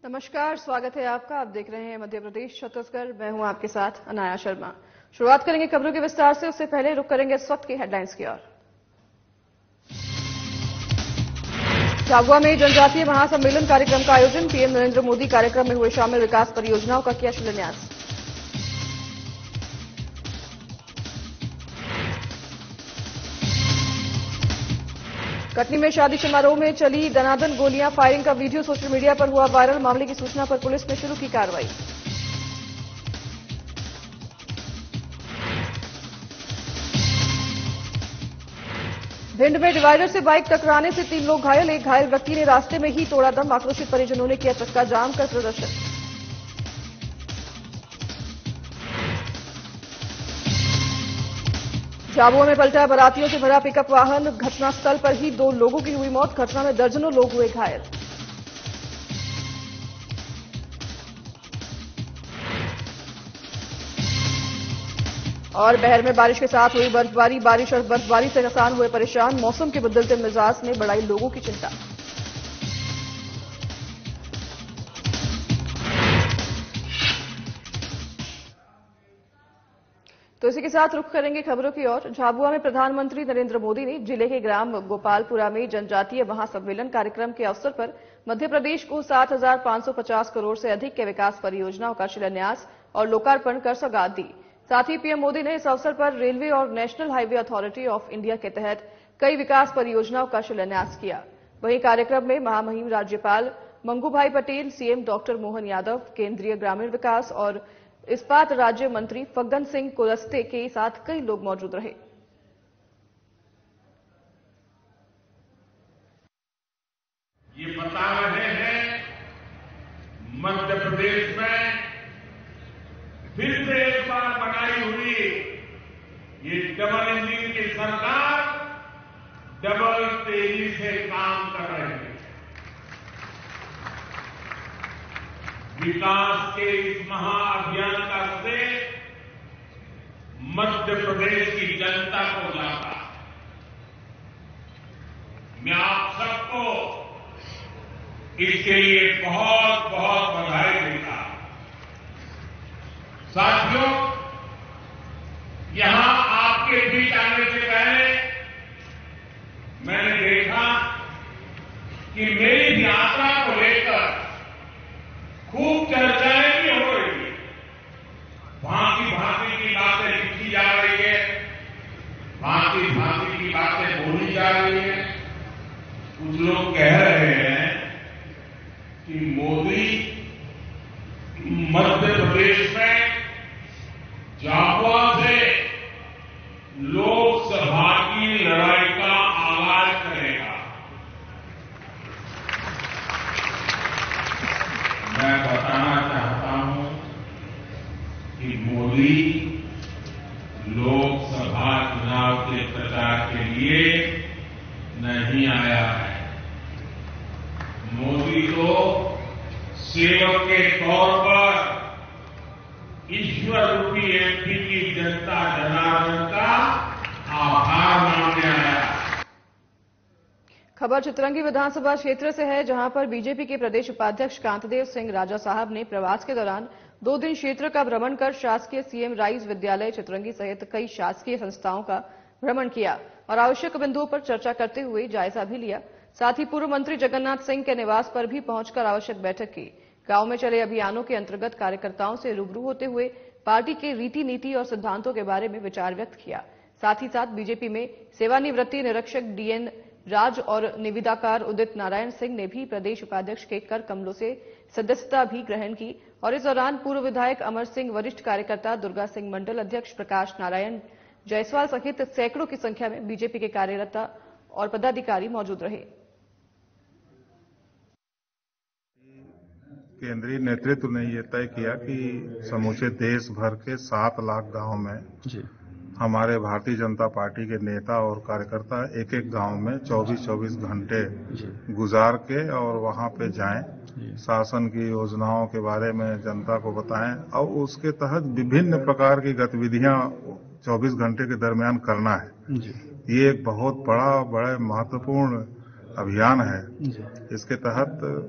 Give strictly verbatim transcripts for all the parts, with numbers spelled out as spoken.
नमस्कार, स्वागत है आपका। आप देख रहे हैं मध्य प्रदेश छत्तीसगढ़। मैं हूं आपके साथ अनाया शर्मा। शुरुआत करेंगे खबरों के विस्तार से। उससे पहले रुक करेंगे इस वक्त की हेडलाइंस की ओर। झाबुआ में जनजातीय महासम्मेलन कार्यक्रम का आयोजन। पीएम नरेंद्र मोदी कार्यक्रम में हुए शामिल। विकास परियोजनाओं का किया शिलान्यास। कटनी में शादी समारोह में चली दनादन गोलियां। फायरिंग का वीडियो सोशल मीडिया पर हुआ वायरल। मामले की सूचना पर पुलिस ने शुरू की कार्रवाई। भिंड में डिवाइडर से बाइक टकराने से तीन लोग घायल। एक घायल व्यक्ति ने रास्ते में ही तोड़ा दम। आक्रोशित परिजनों ने किया चक्का जाम कर प्रदर्शन। झाबुआ में पलटा बारातियों से भरा पिकअप वाहन। घटनास्थल पर ही दो लोगों की हुई मौत। घटना में दर्जनों लोग हुए घायल। और बहर में बारिश के साथ हुई बर्फबारी। बारिश और बर्फबारी से किसान हुए परेशान। मौसम के बदलते मिजाज ने बढ़ाई लोगों की चिंता। तो इसी के साथ रुख करेंगे खबरों की ओर। झाबुआ में प्रधानमंत्री नरेंद्र मोदी ने जिले के ग्राम गोपालपुरा में जनजातीय महासम्मेलन कार्यक्रम के अवसर पर मध्य प्रदेश को सात हजार पांच सौ पचास करोड़ से अधिक के विकास परियोजनाओं का शिलान्यास और लोकार्पण कर सौगात दी। साथ ही पीएम मोदी ने इस अवसर पर रेलवे और national highway authority of India के तहत कई विकास परियोजनाओं का शिलान्यास किया। वहीं कार्यक्रम में महामहिम राज्यपाल मंगूभाई पटेल, सीएम डॉक्टर मोहन यादव, केंद्रीय ग्रामीण विकास और इस्पात राज्य मंत्री फग्गन सिंह कुलस्ते के साथ कई लोग मौजूद रहे। ये बता रहे हैं मध्य प्रदेश में फिर से एक बार बनाई हुई ये डबल इंजन की सरकार डबल तेजी से काम कर रही है। विकास के इस महाअभियान का श्रेय मध्य प्रदेश की जनता को जाता है। मैं आप सबको इसके लिए बहुत बहुत बधाई देता हूं। साथियों, यहां आपके बीच आने से पहले मैंने देखा कि मेरी यात्रा को लेकर खूब चर्चाएं भी हो रही है। भांति भांति की बातें लिखी जा रही है, भांति भांति की बातें बोली जा रही है। कुछ लोग कह रहे हैं कि मोदी मध्य प्रदेश में झाबुआ से लोकसभा की लड़ाई का आगाज करेगा। मैं बताना चाहता हूं कि मोदी लोकसभा चुनाव के प्रचार के लिए नहीं आया है। मोदी तो सेवक के तौर पर ईश्वर रूपी एमपी की जनता जनार्दन का आभार मानने आया। खबर चितरंगी विधानसभा क्षेत्र से है, जहां पर बीजेपी के प्रदेश उपाध्यक्ष कांतदेव सिंह राजा साहब ने प्रवास के दौरान दो दिन क्षेत्र का भ्रमण कर शासकीय सीएम राइज विद्यालय चितरंगी सहित कई शासकीय संस्थाओं का भ्रमण किया और आवश्यक बिंदुओं पर चर्चा करते हुए जायजा भी लिया। साथ ही पूर्व मंत्री जगन्नाथ सिंह के निवास पर भी पहुंचकर आवश्यक बैठक की। गांव में चले अभियानों के अंतर्गत कार्यकर्ताओं से रूबरू होते हुए पार्टी के रीति नीति और सिद्धांतों के बारे में विचार व्यक्त किया। साथ ही साथ बीजेपी में सेवानिवृत्ति निरीक्षक डीएन राज और निविदाकार उदित नारायण सिंह ने भी प्रदेश उपाध्यक्ष के कर कमलों से सदस्यता भी ग्रहण की। और इस दौरान पूर्व विधायक अमर सिंह, वरिष्ठ कार्यकर्ता दुर्गा सिंह, मंडल अध्यक्ष प्रकाश नारायण जायसवाल सहित सैकड़ों की संख्या में बीजेपी के कार्यकर्ता और पदाधिकारी मौजूद रहे। केंद्रीय नेतृत्व ने यह तय किया कि समूचे देश भर के सात लाख गांव में जी। हमारे भारतीय जनता पार्टी के नेता और कार्यकर्ता एक एक गांव में चौबीस चौबीस घंटे गुजार के और वहां पे जाएं, शासन की योजनाओं के बारे में जनता को बताएं और उसके तहत विभिन्न प्रकार की गतिविधियां चौबीस घंटे के दरमियान करना है। ये एक बहुत बड़ा बड़ा महत्वपूर्ण अभियान है। इसके तहत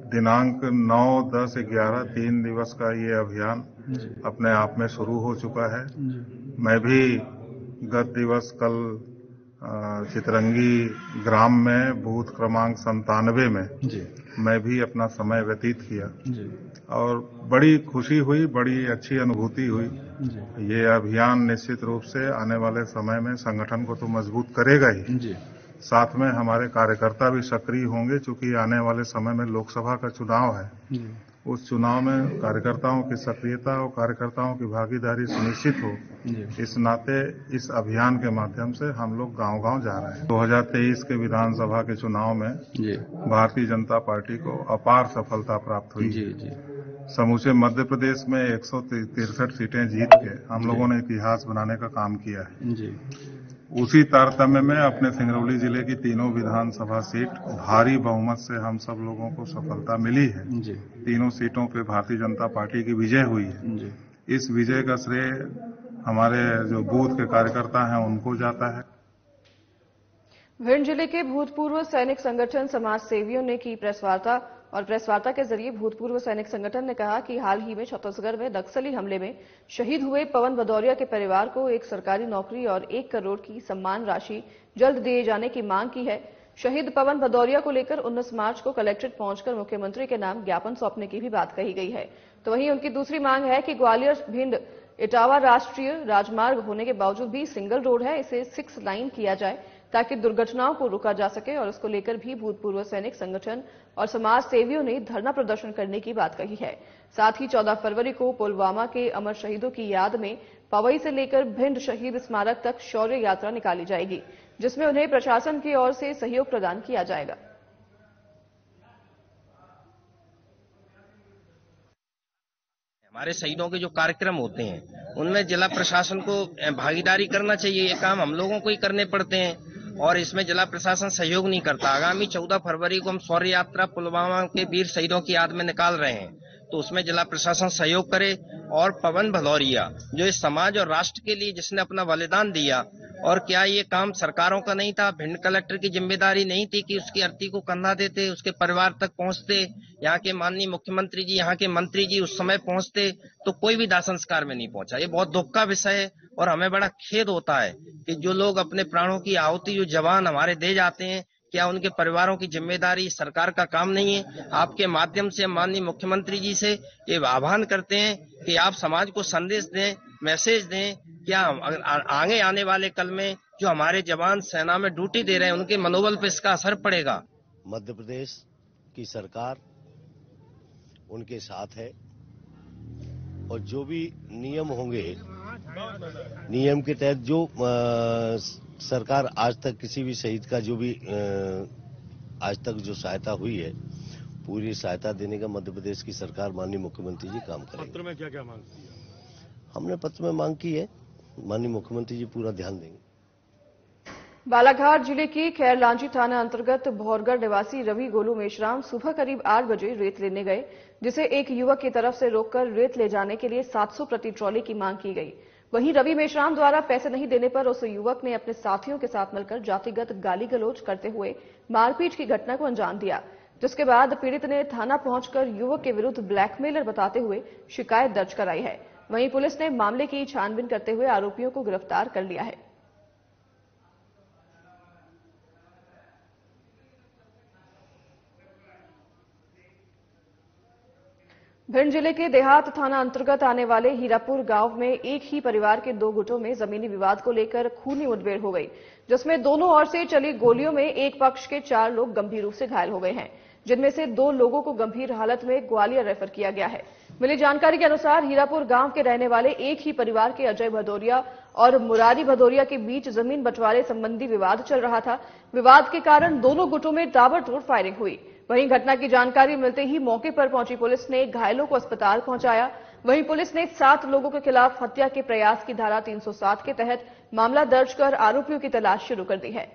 दिनांक नौ दस ग्यारह तीन दिवस का ये अभियान अपने आप में शुरू हो चुका है। मैं भी गत दिवस कल चितरंगी ग्राम में बूथ क्रमांक संतानवे में जी। मैं भी अपना समय व्यतीत किया जी। और बड़ी खुशी हुई, बड़ी अच्छी अनुभूति हुई जी। ये अभियान निश्चित रूप से आने वाले समय में संगठन को तो मजबूत करेगा ही जी। साथ में हमारे कार्यकर्ता भी सक्रिय होंगे, चूंकि आने वाले समय में लोकसभा का चुनाव है जी। उस चुनाव में कार्यकर्ताओं की सक्रियता और कार्यकर्ताओं की भागीदारी सुनिश्चित हो, इस नाते इस अभियान के माध्यम से हम लोग गांव-गांव जा रहे हैं। दो हज़ार तेईस के विधानसभा के चुनाव में भारतीय जनता पार्टी को अपार सफलता प्राप्त हुई। जी, जी। समूचे मध्य प्रदेश में एक सौ तिरसठ सीटें जीत के हम लोगों ने इतिहास बनाने का काम किया है। जी। उसी तारतम्य में अपने सिंगरौली जिले की तीनों विधानसभा सीट भारी बहुमत से हम सब लोगों को सफलता मिली है जी। तीनों सीटों पे भारतीय जनता पार्टी की विजय हुई है जी। इस विजय का श्रेय हमारे जो बूथ के कार्यकर्ता हैं उनको जाता है। भिंड जिले के भूतपूर्व सैनिक संगठन समाज सेवियों ने की प्रेस वार्ता और प्रेस वार्ता के जरिए भूतपूर्व सैनिक संगठन ने कहा कि हाल ही में छत्तीसगढ़ में नक्सली हमले में शहीद हुए पवन भदौरिया के परिवार को एक सरकारी नौकरी और एक करोड़ की सम्मान राशि जल्द दिए जाने की मांग की है। शहीद पवन भदौरिया को लेकर उन्नीस मार्च को कलेक्ट्रेट पहुंचकर मुख्यमंत्री के नाम ज्ञापन सौंपने की भी बात कही गई है। तो वहीं उनकी दूसरी मांग है कि ग्वालियर भिंड इटावा राष्ट्रीय राजमार्ग होने के बावजूद भी सिंगल रोड है, इसे सिक्स लाइन किया जाए ताकि दुर्घटनाओं को रोका जा सके। और इसको लेकर भी भूतपूर्व सैनिक संगठन और समाज सेवियों ने धरना प्रदर्शन करने की बात कही है। साथ ही चौदह फरवरी को पुलवामा के अमर शहीदों की याद में पवई से लेकर भिंड शहीद स्मारक तक शौर्य यात्रा निकाली जाएगी, जिसमें उन्हें प्रशासन की ओर से सहयोग प्रदान किया जाएगा। हमारे शहीदों के जो कार्यक्रम होते हैं उनमें जिला प्रशासन को भागीदारी करना चाहिए। ये काम हम लोगों को ही करने पड़ते हैं और इसमें जिला प्रशासन सहयोग नहीं करता। आगामी चौदह फरवरी को हम शौर्य यात्रा पुलवामा के वीर शहीदों की याद में निकाल रहे हैं, तो उसमें जिला प्रशासन सहयोग करे और पवन भदौरिया जो इस समाज और राष्ट्र के लिए जिसने अपना बलिदान दिया, और क्या ये काम सरकारों का नहीं था? भिंड कलेक्टर की जिम्मेदारी नहीं थी कि उसकी अर्थी को कंधा देते, उसके परिवार तक पहुंचते, यहाँ के माननीय मुख्यमंत्री जी, यहाँ के मंत्री जी उस समय पहुंचते, तो कोई भी दाह संस्कार में नहीं पहुंचा। ये बहुत दुख का विषय है और हमें बड़ा खेद होता है कि जो लोग अपने प्राणों की आहुति, जो जवान हमारे दे जाते हैं, क्या उनके परिवारों की जिम्मेदारी सरकार का काम नहीं है? आपके माध्यम से माननीय मुख्यमंत्री जी से ये आह्वान करते हैं कि आप समाज को संदेश दें, मैसेज दें, क्या आगे आने वाले कल में जो हमारे जवान सेना में ड्यूटी दे रहे हैं उनके मनोबल पर इसका असर पड़ेगा। मध्य प्रदेश की सरकार उनके साथ है और जो भी नियम होंगे, नियम के तहत जो आ, सरकार आज तक किसी भी शहीद का जो भी आज तक जो सहायता हुई है, पूरी सहायता देने का मध्य प्रदेश की सरकार माननीय मुख्यमंत्री जी काम करेंगे। पत्र में क्या क्या मांग की है? हमने पत्र में मांग की है, माननीय मुख्यमंत्री जी पूरा ध्यान देंगे। बालाघाट जिले की खैरलांजी थाना अंतर्गत भौरगढ़ निवासी रवि गोलू मेश्राम सुबह करीब आठ बजे रेत लेने गए, जिसे एक युवक की तरफ से रोककर रेत ले जाने के लिए सात सौ प्रति ट्रॉली की मांग की गई। वहीं रवि मेश्राम द्वारा पैसे नहीं देने पर उस युवक ने अपने साथियों के साथ मिलकर जातिगत गाली गलौज करते हुए मारपीट की घटना को अंजाम दिया, जिसके बाद पीड़ित ने थाना पहुंचकर युवक के विरुद्ध ब्लैकमेलर बताते हुए शिकायत दर्ज कराई है। वहीं पुलिस ने मामले की छानबीन करते हुए आरोपियों को गिरफ्तार कर लिया है। भिंड जिले के देहात थाना अंतर्गत आने वाले हीरापुर गांव में एक ही परिवार के दो गुटों में जमीनी विवाद को लेकर खूनी मुठभेड़ हो गई, जिसमें दोनों ओर से चली गोलियों में एक पक्ष के चार लोग गंभीर रूप से घायल हो गए हैं, जिनमें से दो लोगों को गंभीर हालत में ग्वालियर रेफर किया गया है। मिली जानकारी के अनुसार हीरापुर गांव के रहने वाले एक ही परिवार के अजय भदौरिया और मुरारी भदौरिया के बीच जमीन बंटवारे संबंधी विवाद चल रहा था। विवाद के कारण दोनों गुटों में ताबड़तोड़ फायरिंग हुई। वहीं घटना की जानकारी मिलते ही मौके पर पहुंची पुलिस ने घायलों को अस्पताल पहुंचाया। वहीं पुलिस ने सात लोगों के खिलाफ हत्या के प्रयास की धारा तीन सौ सात के तहत मामला दर्ज कर आरोपियों की तलाश शुरू कर दी है।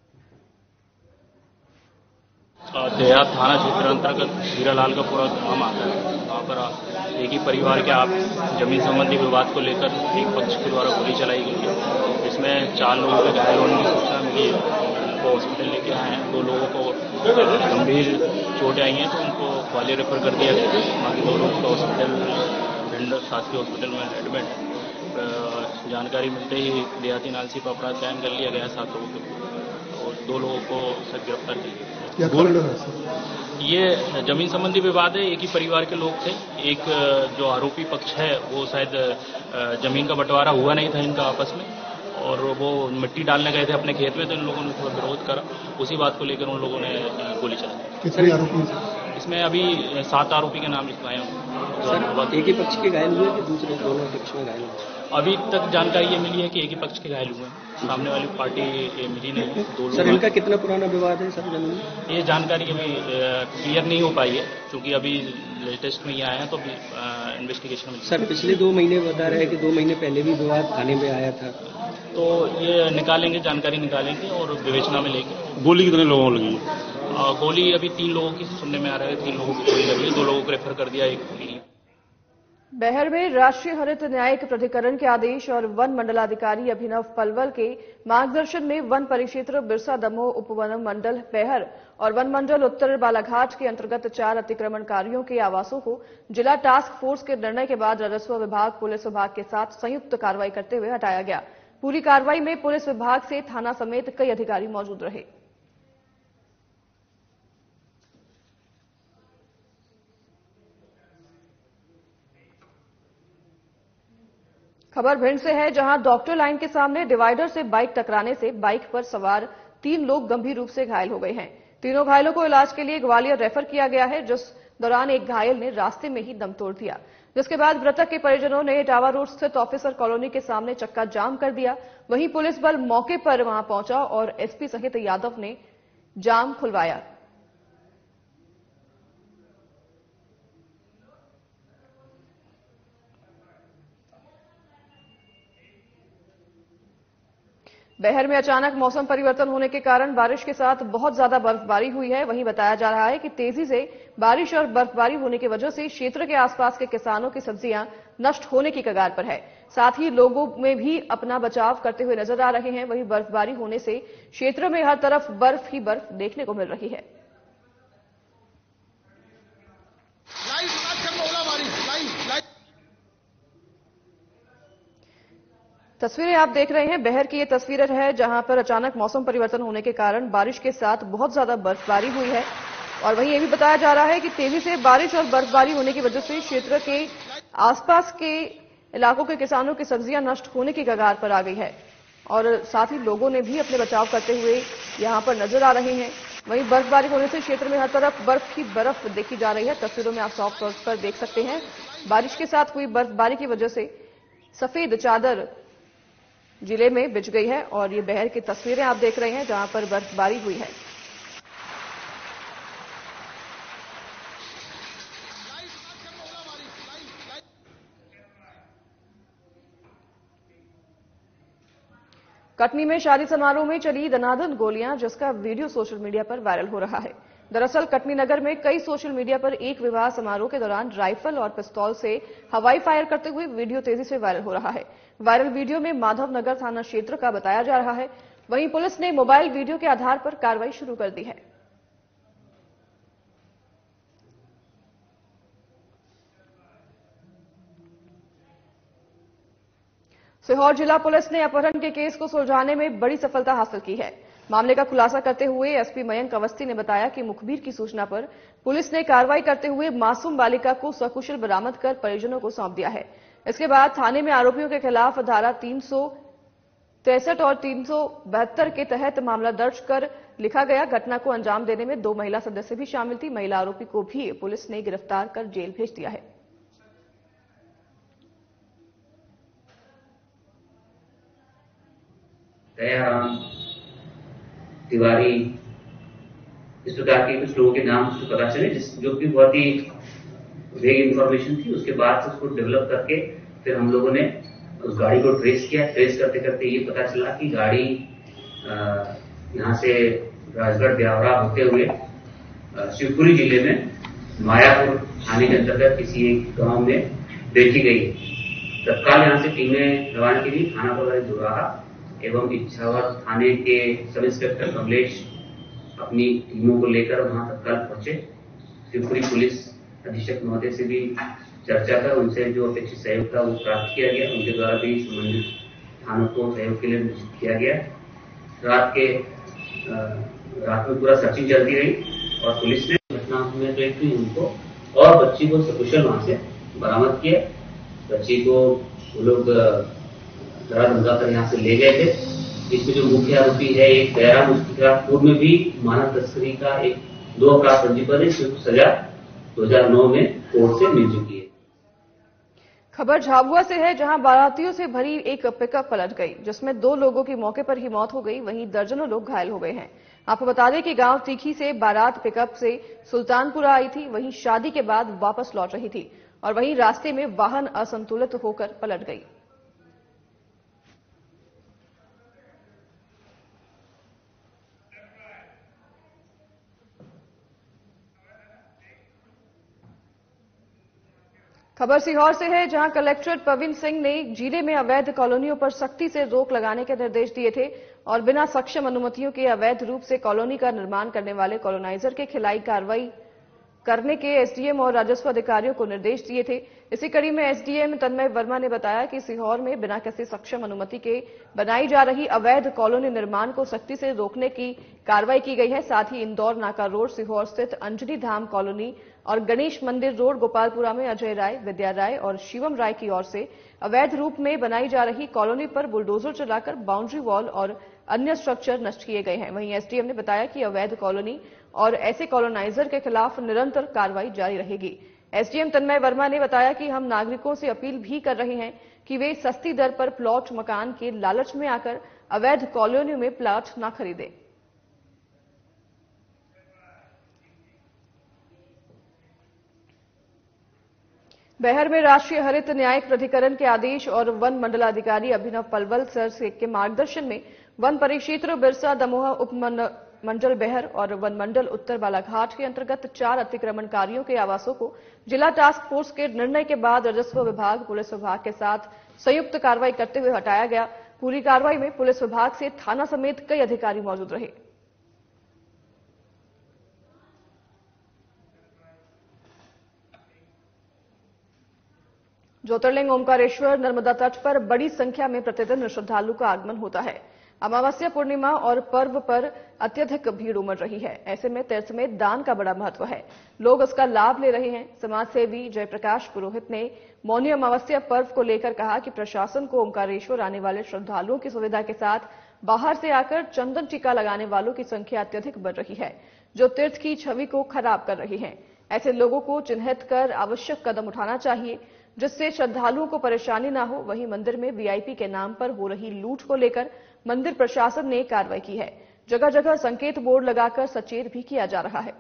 देहात थाना क्षेत्र अंतर्गत हीरालाल का पूरा गांव आता है। वहाँ पर एक ही परिवार के आप जमीन संबंधी विवाद को लेकर एक पक्ष के द्वारा गोली चलाई गई है। इसमें चार लोगों के घायल होने की सूचना मिली है। उनको हॉस्पिटल लेके आए हैं। दो लोगों को गंभीर चोटें आई हैं तो उनको ग्वालियर रेफर कर दिया गया। बाकी दो लोगों को हॉस्पिटल भिंड शासकीय हॉस्पिटल में एडमिट है। जानकारी मिलते ही देहाती नालसी पर अपराध कायम कर लिया गया सात लोगों के और दो लोगों को सर गिरफ्तार किया गया। ये जमीन संबंधी विवाद है। एक ही परिवार के लोग थे। एक जो आरोपी पक्ष है वो शायद जमीन का बंटवारा हुआ नहीं था इनका आपस में और वो मिट्टी डालने गए थे अपने खेत में तो इन लोगों ने थोड़ा विरोध करा। उसी बात को लेकर उन लोगों ने गोली चलाई। कितने आरोपी? इसमें अभी सात आरोपी के नाम लिखवाए हैं। एक ही पक्ष के घायल हुए कि दूसरे दोनों पक्ष में घायल हुए? अभी तक जानकारी ये मिली है कि एक ही पक्ष के घायल हुए हैं। सामने वाली पार्टी मिली नहीं है। दो सर इनका कितना पुराना विवाद है सर जमीन? ये जानकारी अभी क्लियर नहीं हो पाई है क्योंकि अभी लेटेस्ट में ये आया है तो अभी इन्वेस्टिगेशन में। सर पिछले दो महीने बता रहे हैं कि दो महीने पहले भी विवाद थाने में आया था तो ये निकालेंगे, जानकारी निकालेंगे और विवेचना में लेंगे। गोली कितने लोगों को लगी है? गोली अभी तीन लोगों की सुनने में आ रहा है। तीन लोगों की गोली लगी है। दो लोगों को रेफर कर दिया, एक गोली। बेहर में राष्ट्रीय हरित न्यायिक प्राधिकरण के आदेश और वन मंडलाधिकारी अभिनव पलवल के मार्गदर्शन में वन परिक्षेत्र बिरसा दमोह उपवन मंडल बेहर और वन मंडल उत्तर बालाघाट के अंतर्गत चार अतिक्रमणकारियों के आवासों को जिला टास्क फोर्स के निर्णय के बाद राजस्व विभाग पुलिस विभाग के साथ संयुक्त कार्रवाई करते हुए हटाया गया। पूरी कार्रवाई में पुलिस विभाग से थाना समेत कई अधिकारी मौजूद रहे। खबर भिंड से है जहां डॉक्टर लाइन के सामने डिवाइडर से बाइक टकराने से बाइक पर सवार तीन लोग गंभीर रूप से घायल हो गए हैं। तीनों घायलों को इलाज के लिए ग्वालियर रेफर किया गया है, जिस दौरान एक घायल ने रास्ते में ही दम तोड़ दिया, जिसके बाद मृतक के परिजनों ने टावा रोड स्थित ऑफिसर कॉलोनी के सामने चक्का जाम कर दिया। वहीं पुलिस बल मौके पर वहां पहुंचा और एसपी सहित यादव ने जाम खुलवाया। बेहर में अचानक मौसम परिवर्तन होने के कारण बारिश के साथ बहुत ज्यादा बर्फबारी हुई है। वहीं बताया जा रहा है कि तेजी से बारिश और बर्फबारी होने की वजह से क्षेत्र के आसपास के किसानों की सब्जियां नष्ट होने की कगार पर है। साथ ही लोगों में भी अपना बचाव करते हुए नजर आ रहे हैं। वहीं बर्फबारी होने से क्षेत्र में हर तरफ बर्फ ही बर्फ देखने को मिल रही है। तस्वीरें आप देख रहे हैं, बेहर की ये तस्वीरें है जहां पर अचानक मौसम परिवर्तन होने के कारण बारिश के साथ बहुत ज्यादा बर्फबारी हुई है। और वहीं ये भी बताया जा रहा है कि तेजी से बारिश और बर्फबारी होने की वजह से क्षेत्र के आसपास के इलाकों के किसानों की सब्जियां नष्ट होने की कगार पर आ गई है और साथ ही लोगों ने भी अपने बचाव करते हुए यहां पर नजर आ रहे हैं। वहीं बर्फबारी होने से क्षेत्र में हर तरफ बर्फ ही बर्फ देखी जा रही है। तस्वीरों में आप साफ तौर पर देख सकते हैं बारिश के साथ हुई बर्फबारी की वजह से सफेद चादर जिले में बिछ गई है और ये बेहर की तस्वीरें आप देख रहे हैं जहां पर बर्फबारी हुई है। कटनी में शादी समारोह में चली दनादन गोलियां, जिसका वीडियो सोशल मीडिया पर वायरल हो रहा है। दरअसल कटनी नगर में कई सोशल मीडिया पर एक विवाह समारोह के दौरान राइफल और पिस्तौल से हवाई फायर करते हुए वीडियो तेजी से वायरल हो रहा है। वायरल वीडियो में माधव नगर थाना क्षेत्र का बताया जा रहा है। वहीं पुलिस ने मोबाइल वीडियो के आधार पर कार्रवाई शुरू कर दी है। सीहोर जिला पुलिस ने अपहरण के केस को सुलझाने में बड़ी सफलता हासिल की है। मामले का खुलासा करते हुए एसपी मयंक अवस्थी ने बताया कि मुखबिर की सूचना पर पुलिस ने कार्रवाई करते हुए मासूम बालिका को सकुशल बरामद कर परिजनों को सौंप दिया है। इसके बाद थाने में आरोपियों के खिलाफ धारा तीन सौ तिरसठ और तीन सौ बहत्तर के तहत मामला दर्ज कर लिखा गया। घटना को अंजाम देने में दो महिला सदस्य भी शामिल थी। महिला आरोपी को भी पुलिस ने गिरफ्तार कर जेल भेज दिया है। दयाराम तिवारी इस प्रकार के कुछ लोगों के नाम उसको पता चले, जिस जो कि बहुत ही वेग इंफॉर्मेशन थी। उसके बाद से उसको डेवलप करके फिर हम लोगों ने उस गाड़ी को ट्रेस किया। ट्रेस करते करते ये पता चला कि गाड़ी यहाँ से राजगढ़ ब्यावरा होते हुए शिवपुरी जिले में मायापुर थाने के अंतर्गत किसी एक गांव में बेची गई। तत्काल यहाँ से टीमें रवाना की गई। थाना प्रभारी दोराहा एवं इच्छावर थाने के सब इंस्पेक्टर कमलेश अपनी टीमों को लेकर वहां तत्काल पहुंचे। शिवपुरी पुलिस अधीक्षक महोदय से भी चर्चा कर उनसे जो अपेक्षित सहयोग था वो प्राप्त किया गया। उनके द्वारा भी संबंधित थानों को सहयोग के लिए निश्चित किया गया। रात के रात में पूरा सर्चिंग चलती रही और पुलिस ने घटना में तो एक उनको और बच्ची को सकुशल वहां से बरामद किया। बच्ची को वो लोग धरा धमका कर यहाँ से ले गए थे। इसमें जो मुख्य आरोपी है एक दयाराम, उसके खिलाफ पूर्व में भी मानव तस्करी का एक दो अपराध पंजीबद्ध है, सजा दो हजार नौ में कोर्ट से मिल चुकी है। खबर झाबुआ से है, जहां बारातियों से भरी एक पिकअप पलट गई, जिसमें दो लोगों की मौके पर ही मौत हो गई, वहीं दर्जनों लोग घायल हो गए हैं। आपको बता दें कि गांव तीखी से बारात पिकअप से सुल्तानपुरा आई थी, वहीं शादी के बाद वापस लौट रही थी और वहीं रास्ते में वाहन असंतुलित होकर पलट गई। खबर सीहोर से है, जहां कलेक्टर प्रवीण सिंह ने जिले में अवैध कॉलोनियों पर सख्ती से रोक लगाने के निर्देश दिए थे और बिना सक्षम अनुमतियों के अवैध रूप से कॉलोनी का निर्माण करने वाले कॉलोनाइजर के खिलाफ कार्रवाई करने के एसडीएम और राजस्व अधिकारियों को निर्देश दिए थे। इसी कड़ी में एसडीएम तन्मय वर्मा ने बताया कि सीहोर में बिना किसी सक्षम अनुमति के बनाई जा रही अवैध कॉलोनी निर्माण को सख्ती से रोकने की कार्रवाई की गई है। साथ ही इंदौर नाका रोड सीहोर स्थित अंजनी धाम कॉलोनी और गणेश मंदिर रोड गोपालपुरा में अजय राय, विद्या राय और शिवम राय की ओर से अवैध रूप में बनाई जा रही कॉलोनी पर बुलडोजर चलाकर बाउंड्री वॉल और अन्य स्ट्रक्चर नष्ट किए गए हैं। वहीं एसडीएम ने बताया कि अवैध कॉलोनी और ऐसे कॉलोनाइजर के खिलाफ निरंतर कार्रवाई जारी रहेगी। एसडीएम तन्मय वर्मा ने बताया कि हम नागरिकों से अपील भी कर रहे हैं कि वे सस्ती दर पर प्लॉट मकान के लालच में आकर अवैध कॉलोनियों में प्लॉट न खरीदें। बेहर में राष्ट्रीय हरित न्यायिक प्राधिकरण के आदेश और वन मंडलाधिकारी अभिनव पलवल सर के मार्गदर्शन में वन परिक्षेत्र बिरसा दमोह उप मंडल बेहर और वन मंडल उत्तर बालाघाट के अंतर्गत चार अतिक्रमणकारियों के आवासों को जिला टास्क फोर्स के निर्णय के बाद राजस्व विभाग, पुलिस विभाग के साथ संयुक्त कार्रवाई करते हुए हटाया गया। पूरी कार्रवाई में पुलिस विभाग से थाना समेत कई अधिकारी मौजूद रहे। ज्योतिर्लिंग ओमकारेश्वर नर्मदा तट पर बड़ी संख्या में प्रतिदिन श्रद्धालु का आगमन होता है। अमावस्या, पूर्णिमा और पर्व पर अत्यधिक भीड़ उमड़ रही है। ऐसे में तीर्थ में दान का बड़ा महत्व है, लोग उसका लाभ ले रहे हैं। समाज सेवी जयप्रकाश पुरोहित ने मौनी अमावस्या पर्व को लेकर कहा कि प्रशासन को ओमकारेश्वर आने वाले श्रद्धालुओं की सुविधा के साथ बाहर से आकर चंदन टीका लगाने वालों की संख्या अत्यधिक बढ़ रही है, जो तीर्थ की छवि को खराब कर रही है। ऐसे लोगों को चिन्हित कर आवश्यक कदम उठाना चाहिए, जिससे श्रद्धालुओं को परेशानी न हो। वहीं मंदिर में वीआईपी के नाम पर हो रही लूट को लेकर मंदिर प्रशासन ने कार्रवाई की है। जगह जगह संकेत बोर्ड लगाकर सचेत भी किया जा रहा है।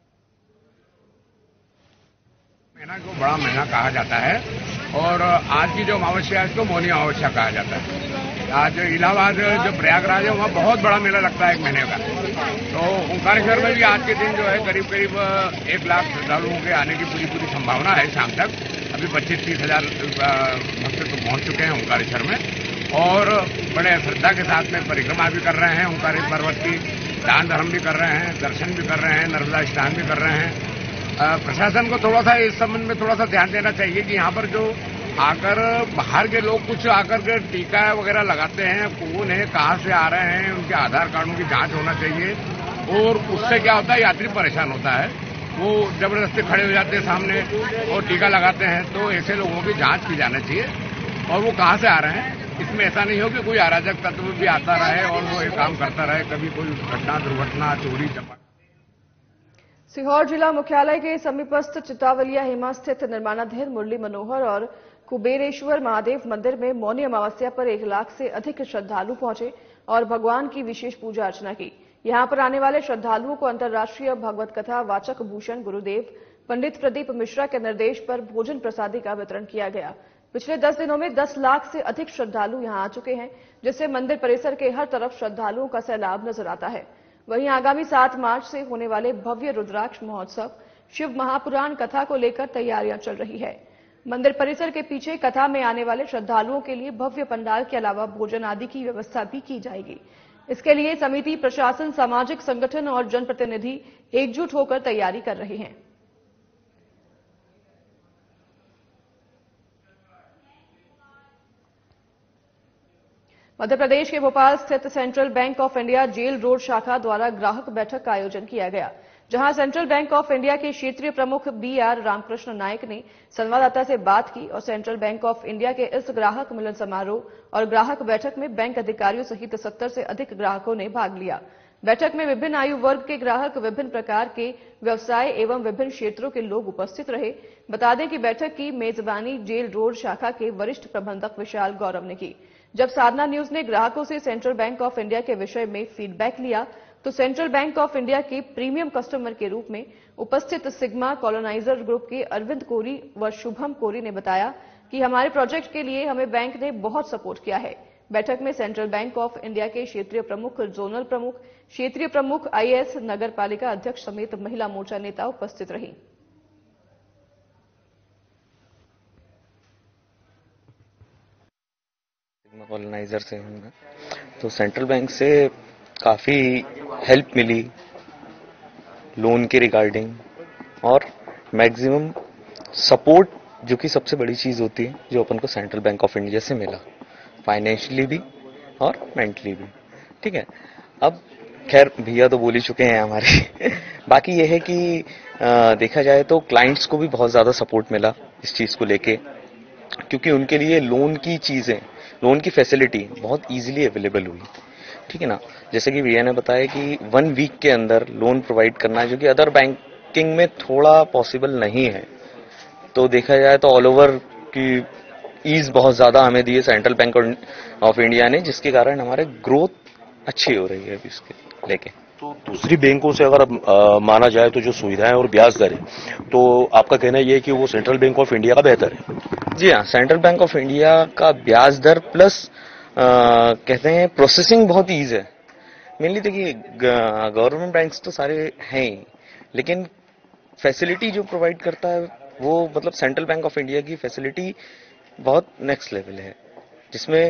महीना को बड़ा महीना कहा जाता है और आज की जो अमावस्या है इसको मौनी अमावस्या कहा जाता है। आज इलाहाबाद जो प्रयागराज है वहाँ बहुत बड़ा मेला लगता है एक महीने का। तो ओंकारेश्वर में भी आज के दिन जो है करीब करीब एक लाख श्रद्धालुओं के आने की पूरी पूरी संभावना है। शाम तक अभी पच्चीस तीस हजार भक्त तो पहुंच चुके हैं ओंकारेश्वर में और बड़े श्रद्धा के साथ में परिक्रमा भी कर रहे हैं। ओंकारेश्वर पर्वत की दान धर्म भी कर रहे हैं, दर्शन भी कर रहे हैं, नर्मदा स्नान भी कर रहे हैं। प्रशासन को थोड़ा सा इस संबंध में थोड़ा सा ध्यान देना चाहिए कि यहाँ पर जो आकर बाहर के लोग कुछ आकर के टीका वगैरह लगाते हैं, कौन है, कहाँ से आ रहे हैं, उनके आधार कार्डों की जांच होना चाहिए। और उससे क्या होता है, यात्री परेशान होता है, वो जबरदस्ती खड़े हो जाते हैं सामने और टीका लगाते हैं। तो ऐसे लोगों की जांच की जानी चाहिए और वो कहाँ से आ रहे हैं। इसमें ऐसा नहीं हो कि कोई अराजक तत्व भी आता रहे और वो एक काम करता रहे, कभी कोई घटना, दुर्घटना, चोरी चपा। सीहोर जिला मुख्यालय के समीपस्थ चितावलिया हेमा स्थित निर्माणाधीन मुरली मनोहर और कुबेरेश्वर महादेव मंदिर में मौनी अमावस्या पर एक लाख से अधिक श्रद्धालु पहुंचे और भगवान की विशेष पूजा अर्चना की। यहां पर आने वाले श्रद्धालुओं को अंतर्राष्ट्रीय भगवत कथा वाचक भूषण गुरुदेव पंडित प्रदीप मिश्रा के निर्देश पर भोजन प्रसादी का वितरण किया गया। पिछले दस दिनों में दस लाख से अधिक श्रद्धालु यहां आ चुके हैं, जिससे मंदिर परिसर के हर तरफ श्रद्धालुओं का सैलाब नजर आता है। वहीं आगामी सात मार्च से होने वाले भव्य रुद्राक्ष महोत्सव शिव महापुराण कथा को लेकर तैयारियां चल रही है। मंदिर परिसर के पीछे कथा में आने वाले श्रद्धालुओं के लिए भव्य पंडाल के अलावा भोजन आदि की व्यवस्था भी की जाएगी। इसके लिए समिति, प्रशासन, सामाजिक संगठन और जनप्रतिनिधि एकजुट होकर तैयारी कर रहे हैं। मध्य प्रदेश के भोपाल स्थित central bank of India jail road शाखा द्वारा ग्राहक बैठक का आयोजन किया गया, जहां सेंट्रल बैंक ऑफ इंडिया के क्षेत्रीय प्रमुख बी आर रामकृष्ण नायक ने संवाददाता से बात की और सेंट्रल बैंक ऑफ इंडिया के इस ग्राहक मिलन समारोह और ग्राहक बैठक में बैंक अधिकारियों सहित सत्तर से अधिक ग्राहकों ने भाग लिया। बैठक में विभिन्न आयु वर्ग के ग्राहक, विभिन्न प्रकार के व्यवसाय एवं विभिन्न क्षेत्रों के लोग उपस्थित रहे। बता दें कि बैठक की मेजबानी जेल रोड शाखा के वरिष्ठ प्रबंधक विशाल गौरव ने की। जब साधना न्यूज ने ग्राहकों से सेंट्रल बैंक ऑफ इंडिया के विषय में फीडबैक लिया तो सेंट्रल बैंक ऑफ इंडिया के प्रीमियम कस्टमर के रूप में उपस्थित सिग्मा कॉलोनाइजर ग्रुप के अरविंद कोरी व शुभम कोरी ने बताया कि हमारे प्रोजेक्ट के लिए हमें बैंक ने बहुत सपोर्ट किया है। बैठक में सेंट्रल बैंक ऑफ इंडिया के क्षेत्रीय प्रमुख, जोनल प्रमुख, क्षेत्रीय प्रमुख, आईएएस, नगर पालिका अध्यक्ष समेत महिला मोर्चा नेता उपस्थित रही। कॉलोनाइजर से हूँ, तो सेंट्रल बैंक से काफ़ी हेल्प मिली लोन के रिगार्डिंग और मैक्सिमम सपोर्ट, जो कि सबसे बड़ी चीज़ होती है जो अपन को सेंट्रल बैंक ऑफ इंडिया से मिला, फाइनेंशियली भी और मेंटली भी। ठीक है, अब खैर भैया तो बोल ही चुके हैं हमारे बाकी यह है कि आ, देखा जाए तो क्लाइंट्स को भी बहुत ज़्यादा सपोर्ट मिला इस चीज़ को लेके, क्योंकि उनके लिए लोन की चीज़ें, लोन की फैसिलिटी बहुत इजीली अवेलेबल हुई। ठीक है ना, जैसे कि भैया ने बताया कि वन वीक के अंदर लोन प्रोवाइड करना, जो कि अदर बैंकिंग में थोड़ा पॉसिबल नहीं है। तो देखा जाए तो ऑल ओवर की ईज बहुत ज़्यादा हमें दी है सेंट्रल बैंक ऑफ इंडिया ने, जिसके कारण हमारे ग्रोथ अच्छी हो रही है अभी इसके लेके। तो दूसरी बैंकों से अगर आ, माना जाए तो जो सुविधाएं और ब्याज दर है, तो आपका कहना यह है कि वो सेंट्रल बैंक ऑफ इंडिया का बेहतर है? जी हाँ, सेंट्रल बैंक ऑफ इंडिया का ब्याज दर प्लस कहते हैं प्रोसेसिंग बहुत ईज है। मेनली देखिए गवर्नमेंट बैंक्स तो सारे हैं ही, लेकिन फैसिलिटी जो प्रोवाइड करता है वो मतलब सेंट्रल बैंक ऑफ इंडिया की फैसिलिटी बहुत नेक्स्ट लेवल है, जिसमें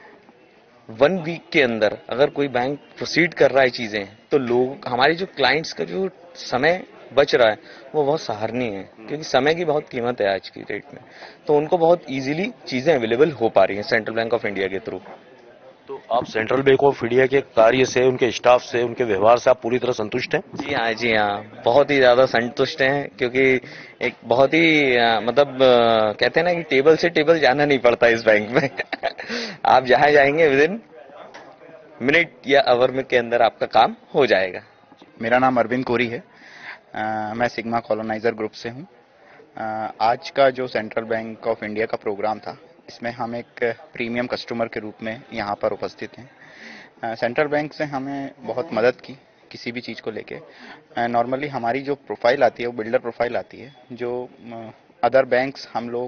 वन वीक के अंदर अगर कोई बैंक प्रोसीड कर रहा है चीजें, तो लोग, हमारे जो क्लाइंट्स का जो समय बच रहा है वो बहुत सराहनीय है, क्योंकि समय की बहुत कीमत है आज की डेट में। तो उनको बहुत इजीली चीजें अवेलेबल हो पा रही हैं सेंट्रल बैंक ऑफ इंडिया के थ्रू। तो आप सेंट्रल बैंक ऑफ इंडिया के कार्य से, उनके स्टाफ से, उनके व्यवहार से आप पूरी तरह संतुष्ट हैं? जी हाँ, जी हाँ, बहुत ही ज्यादा संतुष्ट हैं, क्योंकि एक बहुत ही आ, मतलब आ, कहते हैं ना कि टेबल से टेबल जाना नहीं पड़ता इस बैंक में आप जहां जाएंगे विद इन मिनट या आवर में के अंदर आपका काम हो जाएगा। मेरा नाम अरविंद कोरी है। आ, मैं सिग्मा कॉलोनाइजर ग्रुप से हूँ। आज का जो सेंट्रल बैंक ऑफ इंडिया का प्रोग्राम था, इसमें हम एक प्रीमियम कस्टमर के रूप में यहाँ पर उपस्थित हैं। सेंट्रल बैंक से हमें बहुत मदद की किसी भी चीज़ को लेके। नॉर्मली हमारी जो प्रोफाइल आती है वो बिल्डर प्रोफाइल आती है, जो अदर बैंक्स हम लोगों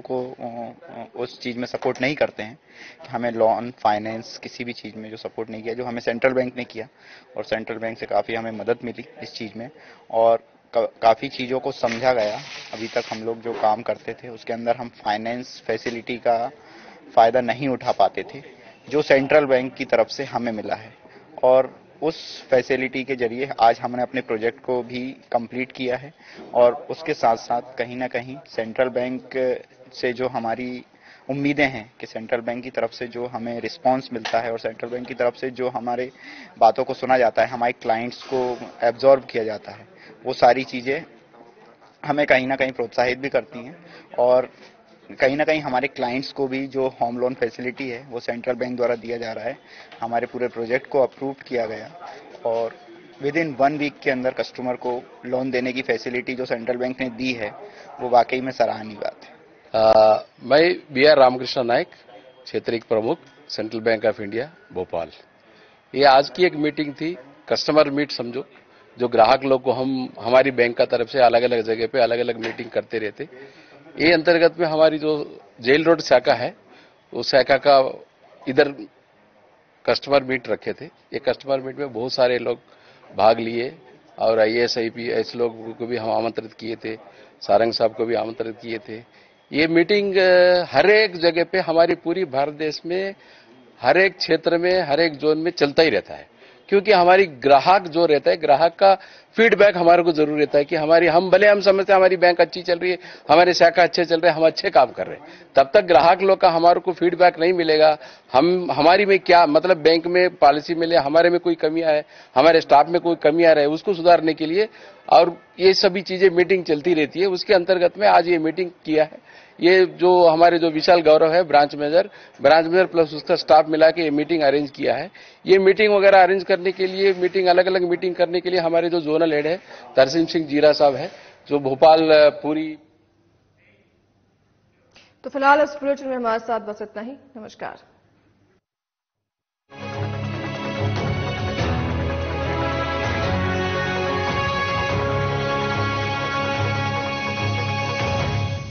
को उस चीज़ में सपोर्ट नहीं करते हैं कि हमें लोन, फाइनेंस, किसी भी चीज़ में जो सपोर्ट नहीं किया, जो हमें सेंट्रल बैंक ने किया। और सेंट्रल बैंक से काफ़ी हमें मदद मिली इस चीज़ में, और काफ़ी चीज़ों को समझा गया। अभी तक हम लोग जो काम करते थे उसके अंदर हम फाइनेंस फैसिलिटी का फ़ायदा नहीं उठा पाते थे, जो सेंट्रल बैंक की तरफ से हमें मिला है। और उस फैसिलिटी के जरिए आज हमने अपने प्रोजेक्ट को भी कंप्लीट किया है। और उसके साथ साथ कहीं ना कहीं सेंट्रल बैंक से जो हमारी उम्मीदें हैं कि सेंट्रल बैंक की तरफ से जो हमें रिस्पांस मिलता है और सेंट्रल बैंक की तरफ से जो हमारे बातों को सुना जाता है, हमारे क्लाइंट्स को एब्जॉर्ब किया जाता है, वो सारी चीज़ें हमें कहीं ना कहीं प्रोत्साहित भी करती हैं। और कहीं ना कहीं हमारे क्लाइंट्स को भी जो होम लोन फैसिलिटी है वो सेंट्रल बैंक द्वारा दिया जा रहा है। हमारे पूरे प्रोजेक्ट को अप्रूव किया गया और विद इन वन वीक के अंदर कस्टमर को लोन देने की फैसिलिटी जो सेंट्रल बैंक ने दी है वो वाकई में सराहनीय बात है। आ, मैं बी आर रामकृष्ण नायक, क्षेत्रीय प्रमुख, central bank of India Bhopal. ये आज की एक मीटिंग थी, कस्टमर मीट समझो, जो ग्राहक लोग को हम हमारी बैंक का तरफ से अलग अलग जगह पे अलग अलग मीटिंग करते रहते। ये अंतर्गत में हमारी जो जेल रोड शाखा है, उस शाखा का इधर कस्टमर मीट रखे थे। ये कस्टमर मीट में बहुत सारे लोग भाग लिए और I A S, I P S लोग को भी हम आमंत्रित किए थे, सारंग साहब को भी आमंत्रित किए थे। ये मीटिंग अ, हर एक जगह पे हमारी पूरी भारत देश में हर एक क्षेत्र में हर एक जोन में चलता ही रहता है, क्योंकि हमारी ग्राहक जो रहता है, ग्राहक का फीडबैक हमारे को जरूर रहता है कि हमारी हम भले हम समझते हैं हमारी बैंक अच्छी चल रही है, हमारे शाखा अच्छे चल रहे हैं, हम अच्छे काम कर रहे हैं, तब तक ग्राहक लोग का हमारे को फीडबैक नहीं मिलेगा। हम हमारी में क्या मतलब बैंक में पॉलिसी मिले, हमारे में कोई कमी है, हमारे स्टाफ में कोई कमी आ रहा है, उसको सुधारने के लिए और ये सभी चीजें मीटिंग चलती रहती है। उसके अंतर्गत में आज ये मीटिंग किया है। ये जो हमारे जो विशाल गौरव है branch manager branch manager plus उसका स्टाफ मिला के ये मीटिंग अरेंज किया है। ये मीटिंग वगैरह अरेंज करने के लिए मीटिंग अलग अलग मीटिंग करने के लिए हमारे जो जोनल हेड है तरसीम सिंह जीरा साहब है, जो भोपाल पूरी। तो फिलहाल इस बुलेटिन में हमारे साथ बस इतना ही। नमस्कार।